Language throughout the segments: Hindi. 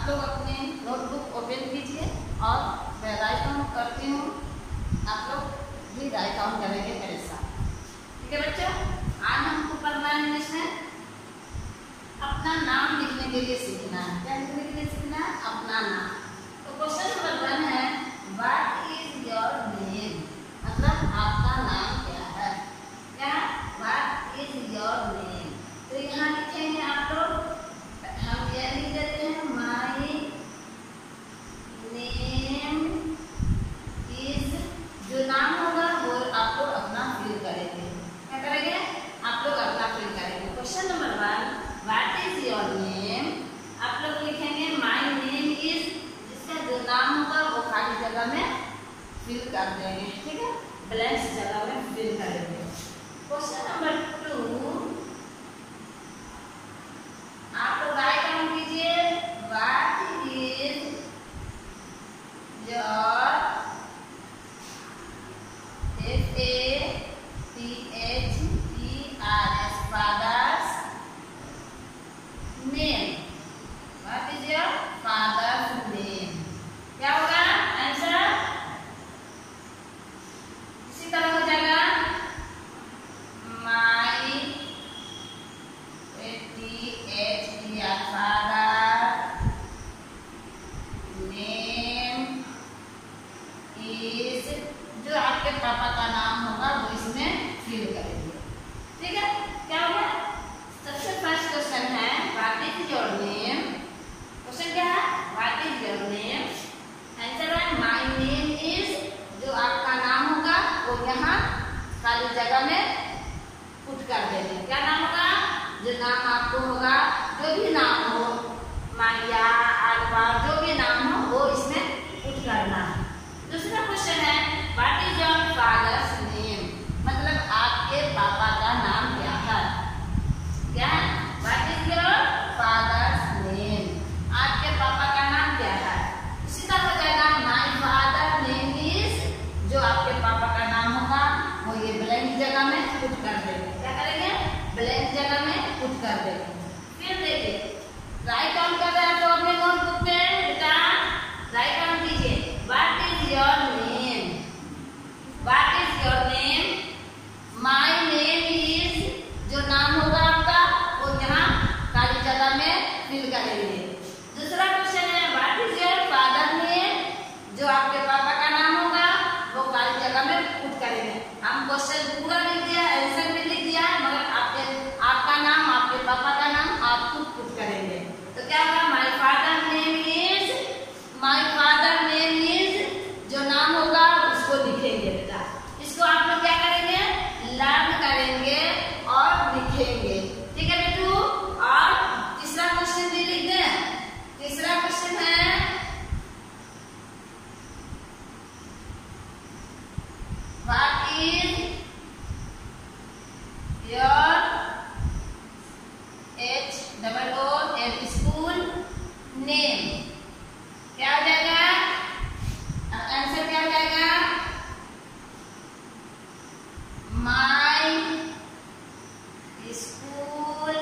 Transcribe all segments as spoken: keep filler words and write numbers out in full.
आप लोग अपने नोटबुक ओपन कीजिए और मैं राइट डाउन करती हूँ, आप लोग भी राइट डाउन करेंगे मेरे साथ। ठीक है बच्चों, आज हमको पढ़ना है इसमें अपना नाम लिखने के लिए सीखना है। क्या लिखने के लिए सीखना है? अपना नाम। तो क्वेश्चन नंबर वन है, व्हाट इज योर नेम, मतलब आपका नाम क्या है। क्या? What is your name. तो यहाँ लिखेंगे आप लोग, हम क्या लिख देते हैं, माई नेम इज, जो नाम होगा वो आप लोग अपना फिल करेंगे। क्या करेंगे? आप लोग अपना फिल करेंगे। Question number one, what is your name, आप लोग लिखेंगे माई नेम इज, जिसका जो नाम होगा वो खाली जगह में फिल कर देंगे। ठीक है, ब्लैंक जगह में फिल करेंगे। क्वेश्चन नंबर टू, आप लोग राइट डाउन कीजिए, what is your, F A T H E R S, father's name. What is your father's name. क्या होगा आंसर? इसी तरह हो जाएगा, my T H E R father name is, जो आपके पापा का नाम होगा वो इसमें फिल करेंगे। ठीक है, क्या होगा? सबसे फर्स्ट क्वेश्चन है, what is your name. Question क्या है? What is your name. Answer है माई नेम इज, जो आपका नाम होगा वो यहाँ खाली जगह में पुट कर देंगे। क्या नाम होगा? जो नाम आपको होगा, जो भी नाम हो, मारिया, आलवा, जो भी नाम हो वो इसमें पुट करना है। दूसरा क्वेश्चन है, what is your father's name, मतलब आपके पापा का नाम क्या है। क्या है? What is your father's name, आपके पापा का नाम क्या है। इसी तरह हो जाएगा, माई फादर नेम इज, जो आपके पापा का नाम होगा वो ये ब्लैंक जगह में पुट कर देंगे। क्या करेंगे? ब्लैंक जगह में पुट कर देंगे। फिर देखिए, राइट डाउन कर रहे हैं तो अपने नोटबुक में बेटा राइट डाउन कीजिए, what is your name, what is your name, my name is, जो नाम होगा आपका वो यहाँ खाली जगह में फिल करेंगे। दूसरा क्वेश्चन है, what is your father name, जो आपके पापा का नाम होगा वो खाली जगह में पुट करेंगे। हम क्वेश्चन पूरा लिख दिया, आंसर भी लिख दिया है, मगर आपके आपका नाम, आपके पापा का नाम आप खुद पुट करेंगे। तो क्या होगा? My father name is, my father name is, जो नाम होगा उसको लिखेंगे बेटा। इसको आप लोग क्या करेंगे? लर्न करेंगे और लिखेंगे। ठीक है बेटू। और तीसरा क्वेश्चन भी लिख दें। तीसरा क्वेश्चन है, what is your H double O L school name. क्या हो जाएगा? आंसर क्या हो जाएगा? My school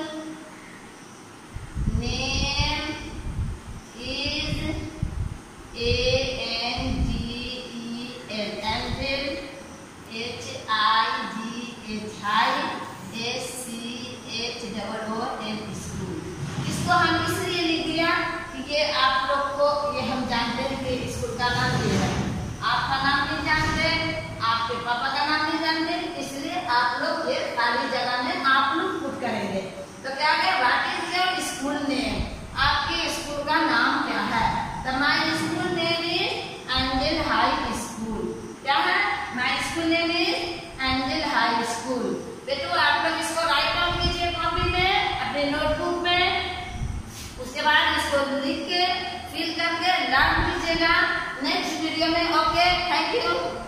name is A N G E L, angel, H I G H I S C H double O L, school. इसको हम इसलिए लिख दिया कि ये आप लोग को, ये हम जानते हैं कि स्कूल का नाम ये है। आपका नाम नहीं जानते, आपके पापा का नाम नहीं जानते, इसलिए आप लोग ये खाली जगह में आप लोग पुट करेंगे। तो क्या है? What is your school name, आपके स्कूल का नाम क्या है। तो my school name is angel high school. क्या है? My school name is angel high school. बेटू आप लोग इसको राइट डाउन कीजिए कॉपी में, अपने नोटबुक में। उसके बाद इसको लिख के फिल करके लर्न कीजिएगा नेक्स्ट वीडियो में। Okay, thank you.